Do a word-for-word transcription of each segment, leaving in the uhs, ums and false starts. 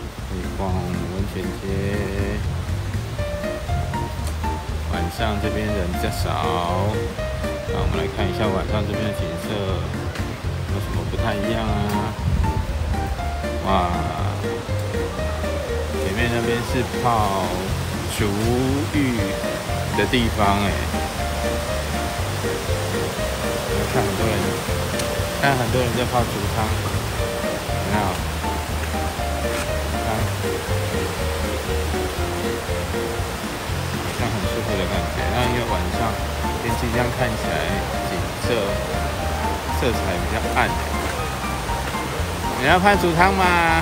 可以逛温泉街。晚上这边人比较少，那我们来看一下晚上这边的景色有什么不太一样啊？哇，前面那边是泡足浴的地方哎，看很多人，看很多人在泡足汤，很好，看，像很舒服的感觉。那因为晚上天气这样看起来景色色彩比较暗。你要拍足汤吗？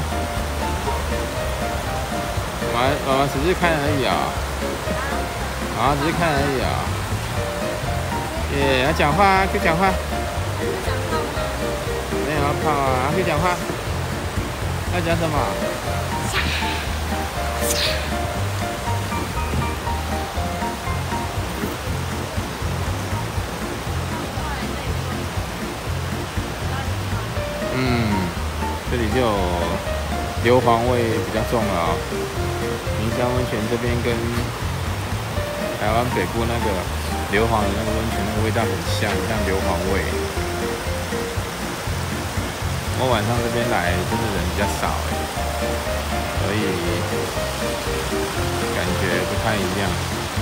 妈妈妈只是看而已啊、哦，妈妈只是看而已啊、哦。耶，要讲话，可以讲话。没有要泡啊，可以讲话。要讲什么？嗯，这里就有硫磺味比较重了啊、哦。名山温泉这边跟台湾北部那个硫磺的那个温泉那个味道很像，像硫磺味。我晚上这边来真的人比较少哎，所以感觉不太一样。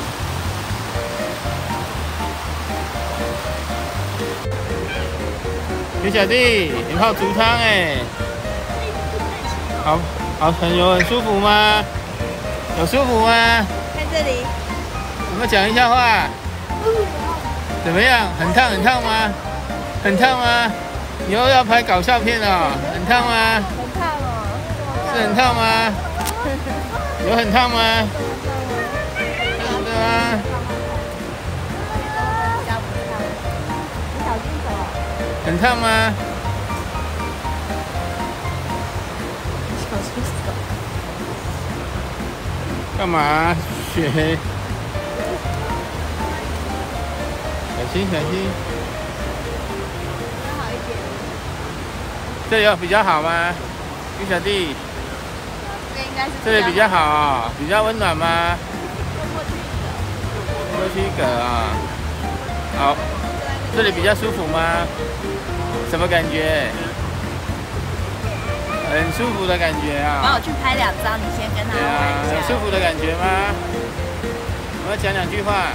小小弟，你泡足汤哎，好好很有很舒服吗？有舒服吗？ 看这里， 有没有讲一下话？怎么样？很烫很烫吗？很烫吗？以后要拍搞笑片哦，很烫吗？ 很烫哦， 是很烫吗？有很烫吗？真的吗？ 你小心走。 很烫吗？ 小心走。 干嘛？学？小心小心。 好一点。 这里有比较好吗？于小弟， 这应该是。 这里比较好哦，比较温暖吗？过去一个啊。好，这里比较舒服吗？什么感觉？很舒服的感觉啊！ 帮我去拍两张，你先跟他对啊， 玩一下。 很舒服的感觉吗？我要讲两句话。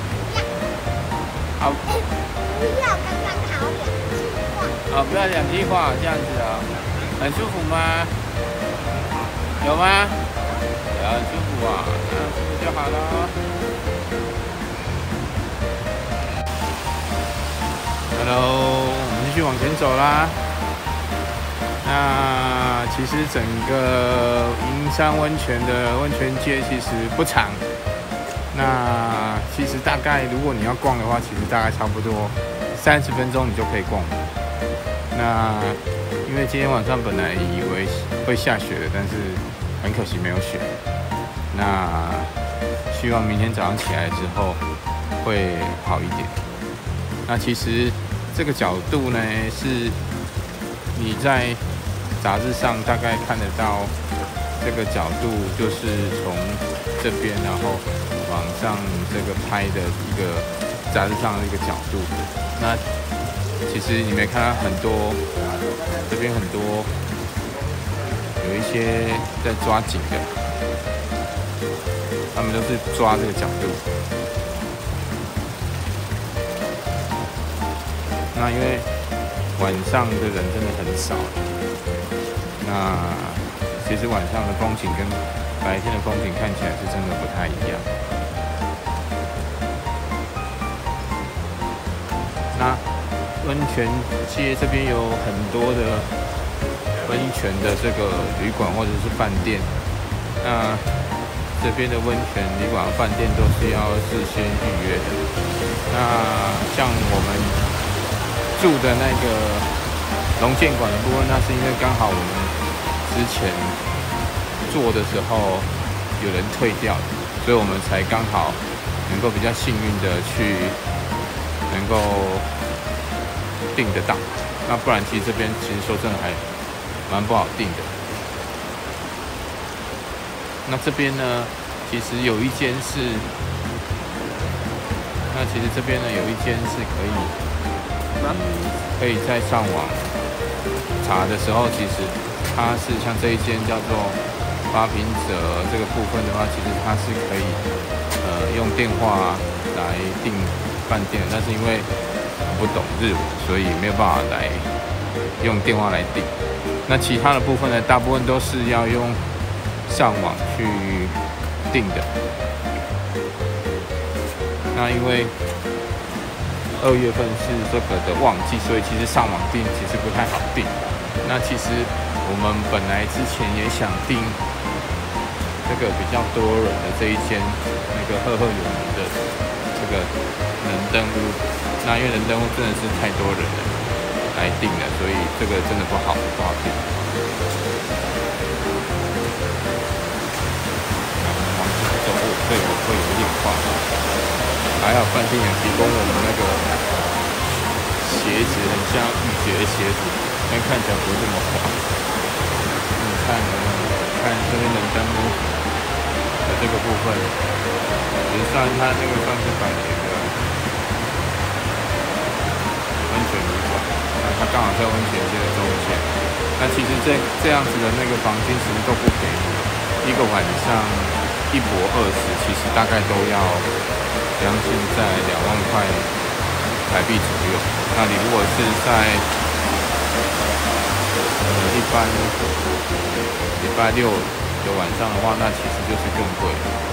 好。 不要刚刚好两句话。 好，不要两句话这样子啊、哦，很舒服吗？有吗？有，很舒服啊，那舒服就好了。Hello， 我们继续往前走啦。那其实整个银山温泉的温泉街其实不长，那其实大概如果你要逛的话，其实大概差不多三十分钟你就可以逛。那因为今天晚上本来以为会下雪的，但是很可惜没有雪。那希望明天早上起来之后会好一点。那其实这个角度呢，是你在杂志上大概看得到，这个角度就是从这边然后往上这个拍的一个杂志上的一个角度。那其实你没看到很多，这边很多有一些在抓景的，他们都是抓这个角度。那因为晚上的人真的很少，那其实晚上的风景跟白天的风景看起来是真的不太一样。那温泉街这边有很多的温泉的这个旅馆或者是饭店，那这边的温泉旅馆、饭店都是要事先预约的。那像我们住的那个龙剑馆的部分，那是因为刚好我们之前做的时候有人退掉，所以我们才刚好能够比较幸运的去能够订得到。那不然其实这边其实说真的还蛮不好订的。 那这边呢，其实有一间是，那其实这边呢有一间是可以，嗯，可以在上网查的时候，其实它是像这一间叫做发平者这个部分的话，其实它是可以呃用电话来订饭店，但是因为不懂日文，所以没有办法来用电话来订。那其他的部分呢，大部分都是要用上网去订的。那因为二月份是这个的旺季，所以其实上网订其实不太好订。那其实我们本来之前也想订这个比较多人的这一间那个赫赫有名的这个人灯屋，那因为人灯屋真的是太多人了来订了，所以这个真的不好不好订。那我们往前走，哦，对，我会有一点晃。还好饭店有提供我们那个鞋子，很像雨鞋的鞋子，但看起来不是这么滑。你看，看这边人灯屋的这个部分，也算它这个算是百年的温泉旅馆，那它刚好在温泉街的中间。那其实这这样子的那个房间其实都不便宜，一个晚上一泊二十，其实大概都要将近在两万块台币左右。那你如果是在呃一般礼拜六的晚上的话，那其实就是更贵。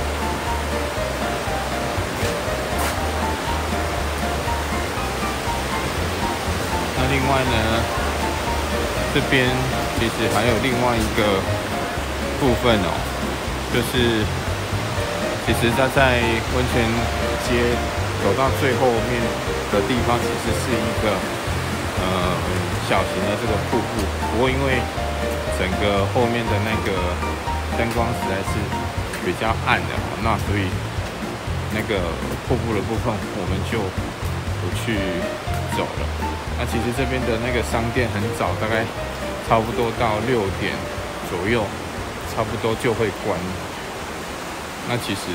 那另外呢，这边其实还有另外一个部分哦，就是其实它在温泉街走到最后面的地方，其实是一个呃小型的这个瀑布。不过因为整个后面的那个灯光实在是比较暗的，那所以那个瀑布的部分我们就不去走了。那其实这边的那个商店很早，大概差不多到六点左右，差不多就会关。那其实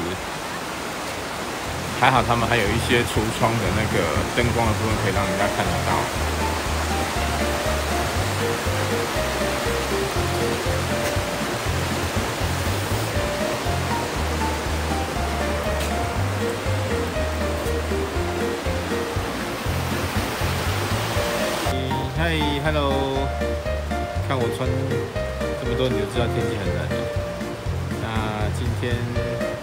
还好，他们还有一些橱窗的那个灯光的部分可以让人家看得到。嗨 ，Hello， 看我穿这么多，你就知道天气很冷了。那今天